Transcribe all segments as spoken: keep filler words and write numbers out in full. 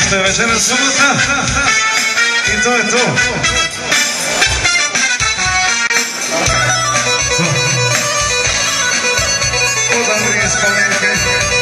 Što je večera subota i to je to. Odabri spomenke.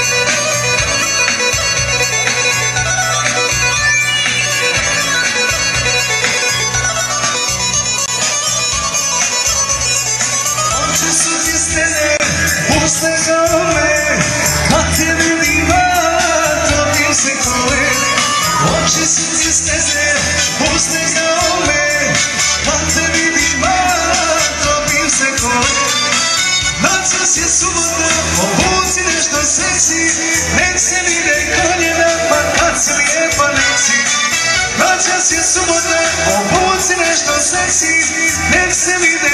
Oči su ti stene, puste kao me, kad te vidim topim se kole. Oči su ti stene, puste kao me, kad te vidim topim se kole. Noćas je subota, obuci nešto seksi, nek se vide koljena, pa kad si lijepa nek si. Noćas je subota, obuci nešto seksi, nek se vide